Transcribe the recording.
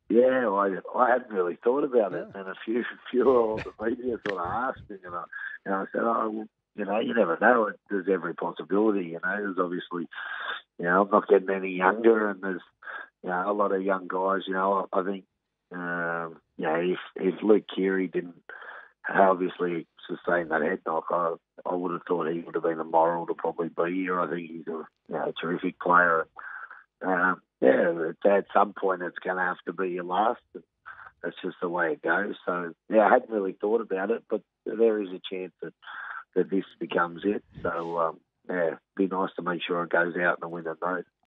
Yeah, well, I hadn't really thought about it, and a few of the media sort of asked me, and I said, oh, well, you never know. There's every possibility, There's obviously, I'm not getting any younger, and there's, a lot of young guys. I think, if Luke Keary didn't obviously sustain that head knock, I would have thought he would have been a moral to probably be here. I think he's a terrific player. At some point it's going to have to be your last. That's just the way it goes. So, I hadn't really thought about it, but there is a chance that this becomes it. So, it'd be nice to make sure it goes out in a winning note.